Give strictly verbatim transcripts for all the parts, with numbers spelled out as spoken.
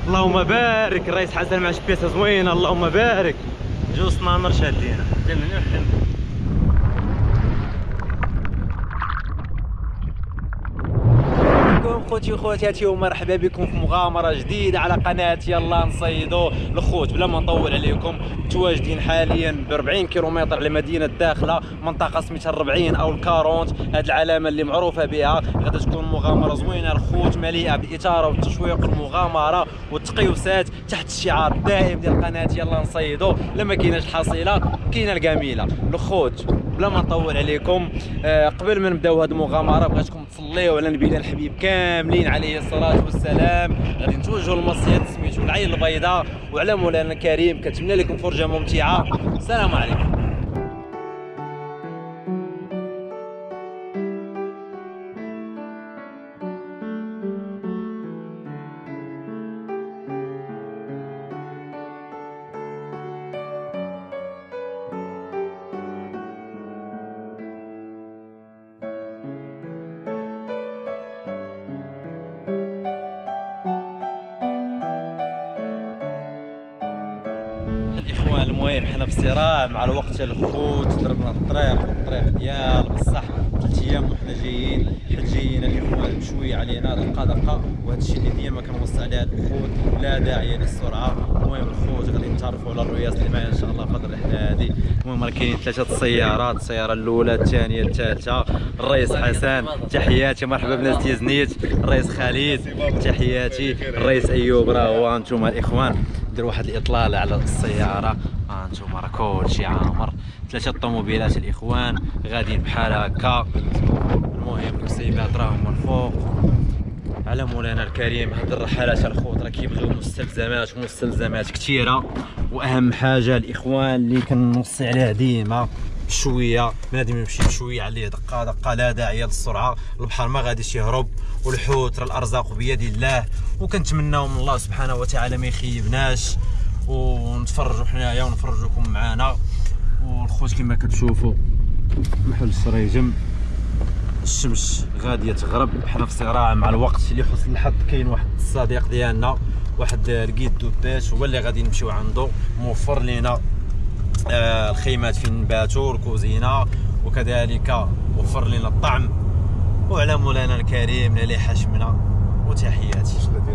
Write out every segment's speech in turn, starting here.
اللهم بارك. الرئيس حسن مع شبيسه زوينه، اللهم بارك. جوج سنانر شادينا. خوتي وخواتاتي ومرحبا بكم في مغامره جديده على قناه يلا نصيدو. الخوت بلا ما نطول عليكم، متواجدين حاليا ب أربعين كيلومتر على مدينه داخله، منطقه سميتها الربعين او الكارونت. هذه العلامه اللي معروفه بها. غادا تكون مغامره زوينه الخوت، مليئه بالاثاره والتشويق والمغامره والتقيوسات تحت الشعار الدائم ديال قناه يلا نصيدو. لما كايناش الحصيله كاينه الجميله. الخوت بلا ما نطول عليكم، آه قبل ما نبداو هذه المغامره بغيتكم تصليو على نبينا الحبيب كاملين عليه الصلاه والسلام. غادي نتوجهوا للمصيد سميتو العين البيضاء، وعلى مولانا الكريم. كنتمنى لكم فرجه ممتعه. السلام عليكم. الاخوان المهم حنا في صراع مع الوقت الخوت. ضربنا الطريق الطريق ديال بصح ثلاث ايام وحنا جايين، حيت جايين الاخوان بشويه علينا دقه دقه، وهذا الشيء اللي ديما كنوصي عليه الخوت، لا داعي للسرعه. المهم الخوت غادي نتعرفوا على الرؤيات اللي معايا ان شاء الله في هذه الرحله هذه. المهم راه كاينين ثلاثه السيارات، السياره الاولى الثانيه الثالثه. الرئيس حسن تحياتي، مرحبا بناس تيزنيت. الرئيس خالد تحياتي. الرئيس ايوب راه هو. انتم الاخوان ندير واحد الاطلاله على السياره. ها انتم راه كلشي عامر، ثلاثه الطوموبيلات الاخوان غاديين بحال هكا. المهم الكسيبات راهم من فوق على مولانا الكريم. هاد الرحلات الخوت راه كيبغيو مستلزمات ومستلزمات كثيره، واهم حاجه الاخوان اللي كنوصي عليها ديما بشويه، بنادم يمشي بشويه عليه دقه دقه، لا داعي للسرعه. البحر ما غاديش يهرب، والحوت راه الارزاق بيد الله، وكنتمناو من الله سبحانه وتعالى ما يخيبناش، ونتفرجوا حنايا ونفرجوكم معنا. والخوت كما كتشوفوا محل السريجم، الشمس غاديه تغرب، حنا في صراع مع الوقت. اللي حسن الحظ كاين واحد الصديق ديالنا، واحد الكيد دوباش، هو اللي غادي نمشيو عنده، موفر لينا آه الخيمات فين نباتوا، الكوزينه، وكذلك وفر لنا الطعم. وعلى مولانا الكريم اللي حشمنا، وتحياتي.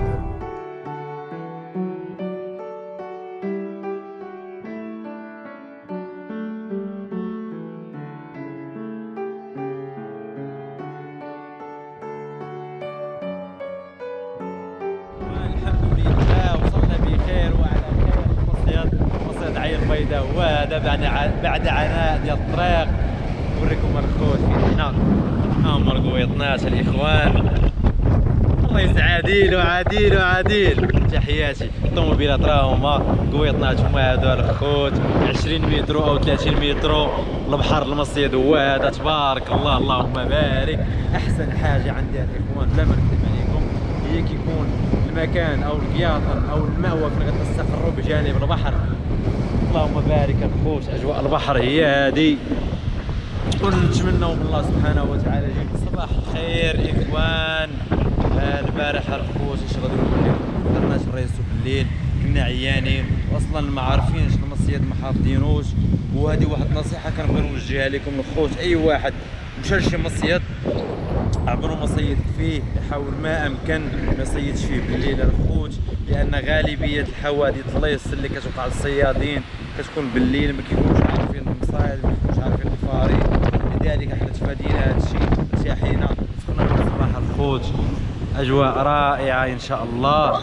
الحمد لله وصلنا بخير وعلى خير. المصيد مصيد عين البيضاء، وهذا بعد بعد عناء ديال الطريق. نوريكم الخوت فين حنا. ها هما القويطنات الاخوان. الرئيس عادل وعادل وعادل تحياتي. الطوموبيلات راه هما قويطنات، هما هادو الخوت عشرين متر او ثلاثين متر. البحر المصيد هو هذا، تبارك الله اللهم بارك. احسن حاجه عندي الاخوان بلا ما نكذب عليكم هي كيكون المكان او القياطن او المأوى فين غتستقروا بجانب البحر. اللهم بارك الخوت، اجواء البحر هي هذه، ونتمنوا من الله سبحانه وتعالى يجيب صباح الخير اخوان. البارح الخوت اش غادي نقول لكم، ما درناش الريسو بالليل، كنا عيانين واصلا ما عارفينش المصيد، ما حافظينوش. وهذه واحد النصيحه كنبغي نوجهها لكم الخوت، اي واحد مشى لشي مصيد عبرو ما صيد فيه يحاول ما امكن ما يصيدش فيه بالليل الخوت، لان غالبيه الحوادث الليص اللي كتوقع للصيادين كتكون بالليل، ما كيكونوش عارفين المصايد، ما كيكونوش عارفين الفاري. لذلك حنا تفادينا هذا الشيء، ارتاحينا سخنا في صباح الخوت. اجواء رائعه ان شاء الله.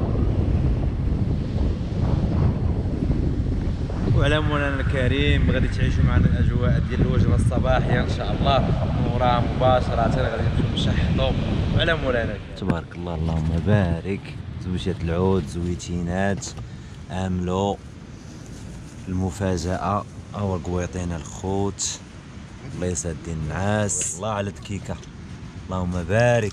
وعلى مولانا الكريم غادي تعيشوا معنا الاجواء ديال الوجبه الصباحيه ان شاء الله، وراها مباشره غادي نمشيو نشحطوا. وعلى مولانا تبارك الله اللهم بارك. زوجات العود زويتينات، عاملوا المفاجاه. هو القويطين الخوت، الله يسعد النعاس. الله على الدكيكه، اللهم بارك.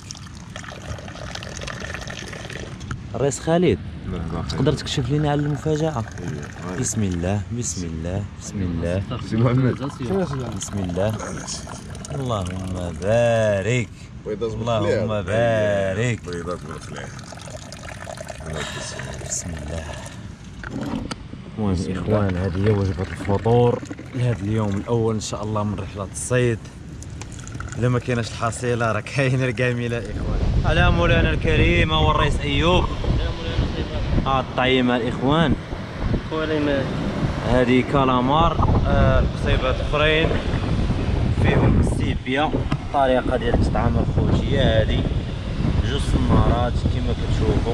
الرئيس خالد تقدر تكشف لنا على المفاجأة؟ بسم الله بسم الله بسم الله بسم الله. اللهم بارك اللهم بارك. بيضات بالخليع. بسم الله. المهم اخوان، هذه هي وجبه الفطور لهذا اليوم الاول ان شاء الله من رحله الصيد. الا ما كايناش الحصيله راه كاين الكامله اخوان. على مولانا الكريم هو الرئيس ايوب. على مولانا الطيبات. اه الطعيمه الاخوان. خوالي هذه كالامار، آه القصيبات اخرين فيهم السيبيا. الطريقه ديال تطعم الخوتيه هذه جوج سنارات كما كتشوفوا،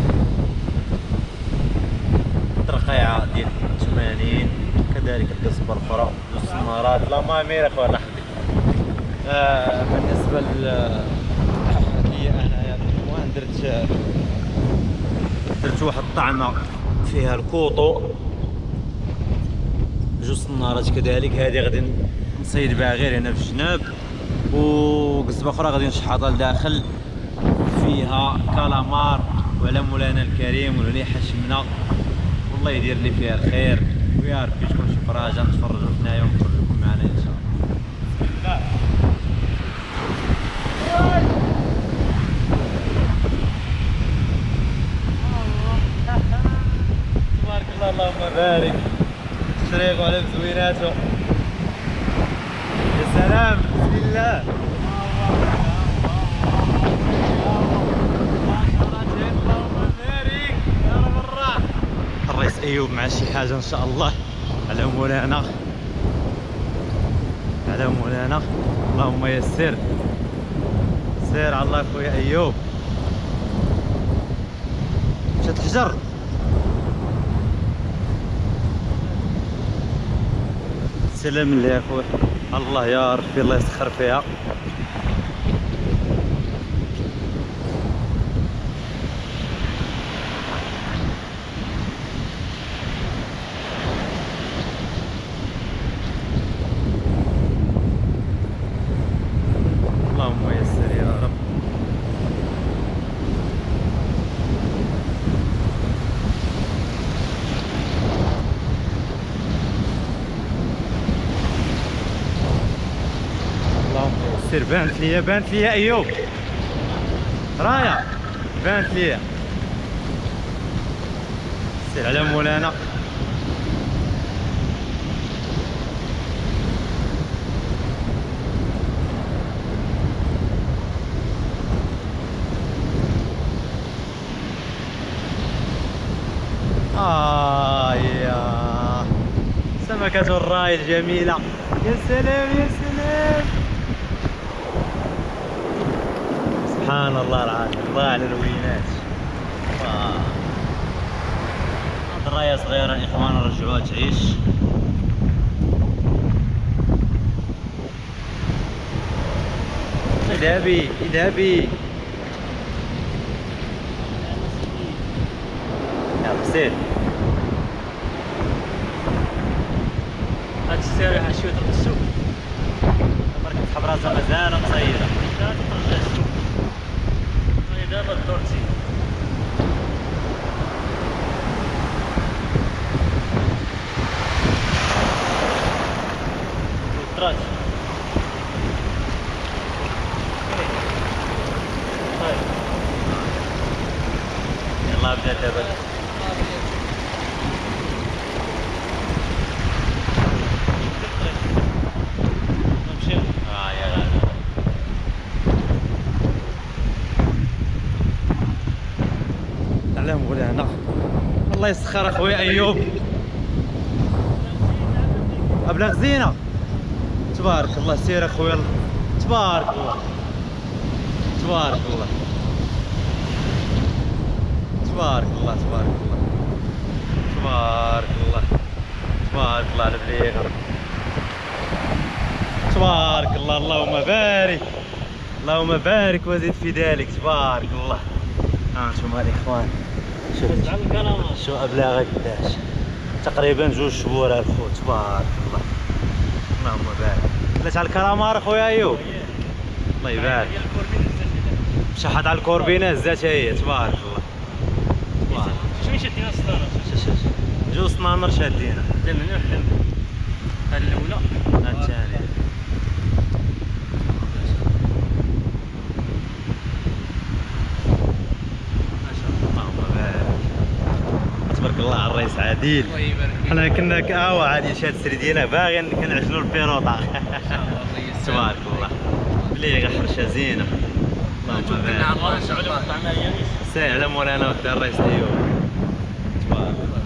ترقيعه ديال ثمانين، كذلك القصبه الاخرى جوج سنارات. لا مامير اخويا الله يحفظك. آه بالنسبه لي انا يا اخوان درت درت واحد الطعمه فيها الكوطو جوج سنارات كذلك. هذه غادي نصيد بها غير هنا في الجناب، وقصبه اخرى غادي نشحطها لداخل فيها كالامار. وعلى مولانا الكريم والمليحه شمنا، والله يدير لي فيها الخير ويا ربي تكون شي فرجه نتفرجوا حنايا ونخرجوكم معنا ان شاء الله. تبارك الله اللهم بارك. الشريق وعلى مزويناته. يا سلام بسم الله. الرئيس ايوب مع شي حاجه ان شاء الله. على مولانا على مولانا اللهم يسر. سير على الله خويا ايوب. مشات الحجر. سلام لله يا خويا. الله يا ربي الله يسخر فيها. اللهم يسر يا رب. سير بانت ليا بانت ليا ايوب. رايا بانت ليا. سير على مولانا. آه يا سمكة الراي الجميلة. يا سلام يا سلام. سبحان الله العظيم. الله على الوينات. هاد الرايه صغيره الاخوان نرجعوها تعيش. اذهبي اذهبي يا حسين. هاد السيارة شوية ترد السوق. عمرك تحب راسها مازال مصيده. لا ترجع السوق. هاي دابا الدور تزيد. طرات. يلا بدا دابا. اه يا غالي. على مولانا الله يسخر اخويا ايوب. ابلغ زينه. تبارك الله. سير اخويا. تبارك الله تبارك الله تبارك الله تبارك الله تبارك الله تبارك الله على بليغ. تبارك الله اللهم بارك اللهم بارك وزد في ذلك. تبارك الله. ها انتم الاخوان شوف شو ابلاغ قداش. تقريبا جوج شهور الخو. تبارك الله اللهم بارك. طلعت على الكرامار اخويا ايوب. الله يبارك. شحط على الكوربينه زات هي. تبارك الله. شوي شدينا السطاره. جوج سنانر شادينا. حدا من وحده هاد الاولى هاد الثانيه. ما شاء الله اللهم بارك. الله على الرئيس عادل. الله يبارك فيك. حنا كنا كاوا عادي شاد السردينه باغيين كنعجنوا البيروطه. تبارك الله بلي غير حرشه زينه. اللهم بارك. ساي على مولانا ودار الرئيس ايوب. تبارك الله.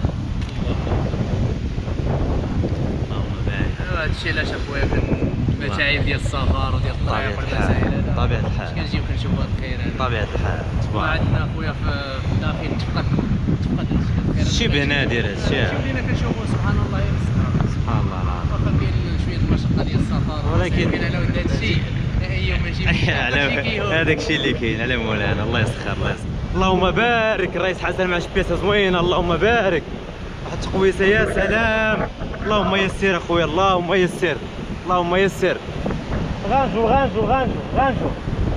اللهم بارك. هذا الشيء علاش اخويا المتاعب ديال السفر وديال الطريق والمسائل هذا طبيعة الحال. كنجيو كنشوفوا هذا الخير هذا. طبيعة الحال. تبارك. عندنا اخويا في الداخل تفقد تفقد الخير. شبه نادر هذا الشيء. شوف لينا كنشوفوا سبحان الله غير السفر. سبحان الله العظيم. واخا كاين شويه المشقه ديال السفر ولكن كاين على ود هذا الشيء ايوا ماشي هذاك الشيء اللي كاين على مولانا. الله يسخر الله يسخر. اللهم بارك الرئيس حسن مع شبيسه زوينه. اللهم بارك. واحد التقويسه يا سلام. اللهم يسر اخويا اللهم يسر اللهم يسر. غانجو غانجو غانجو غانجو.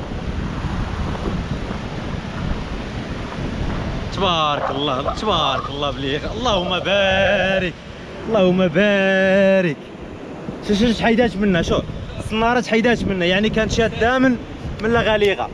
تبارك الله تبارك الله بليغ. اللهم بارك اللهم بارك. شوف شوف حيدات منها. شوف الصناره حيدات منها يعني كانت شاده من من لا غليظه.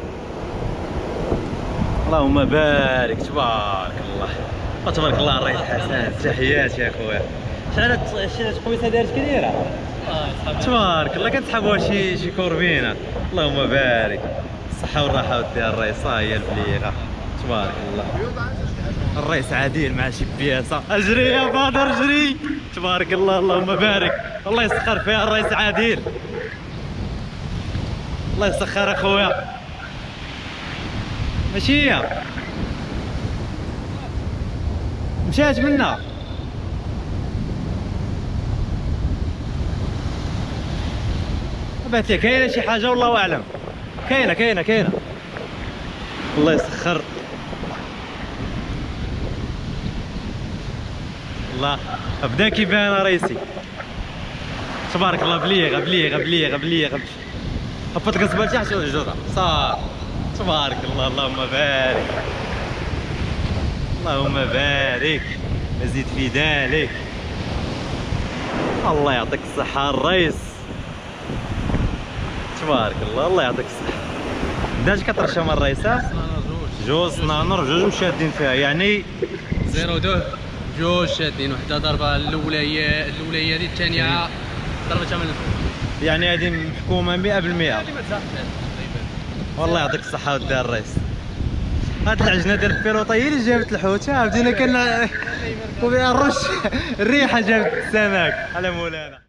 اللهم بارك تبارك الله تبارك الله الرئيس حسن. تحياتي يا خويا. شحال شي تقويسه دارت كبيره. تبارك الله كنسحبوها شي شي كوربينه. اللهم بارك. الصحه والراحه ودي الرئيس. ها هي البليغه. تبارك الله الرئيس عادل مع شي بياسه. اجري يا بدر اجري. تبارك الله اللهم بارك. الله يسخر فيها الرئيس عادل. الله يسخر اخويا. ماشي هي مشات منا. بات لي كاينه شي حاجه والله اعلم. كاينه كاينه كاينه. الله يسخر. الله بدا كيبان رئيسي. تبارك الله بليغه بليغه بليغه بليغه. هبط لك الزبال تحت الجرة صار. تبارك الله اللهم بارك اللهم بارك. مزيد في ذلك. الله يعطيك الصحة الرئيس. تبارك الله الله يعطيك الصحة. بداش كترشم الرئيس. ها جوج صنانر جوج مشادين فيها يعني زيرو دو جوج شادين. وحده ضربه الاولى هي الاولى هي هذه الثانيه ضربتها من الفوق. يعني هذه محكومة مئة بالمئة. والله يعطيك الصحة ودي الرئيس. هاد العجنة ديال البيلوطة هي اللي جابت الحوت. ها بدينا كنا وبها الرش الريحة جابت السمك على مولانا.